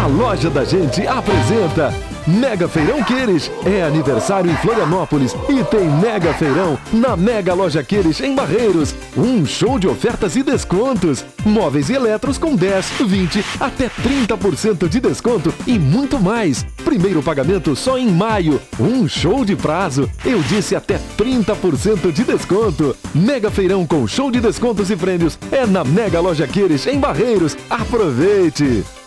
Loja da Gente apresenta Mega Feirão Queires. É aniversário em Florianópolis e tem Mega Feirão na Mega Loja Queires em Barreiros. Um show de ofertas e descontos. Móveis e eletros com 10, 20, até 30% de desconto e muito mais. Primeiro pagamento só em maio. Um show de prazo. Eu disse até 30% de desconto. Mega Feirão com show de descontos e prêmios é na Mega Loja Queires em Barreiros. Aproveite!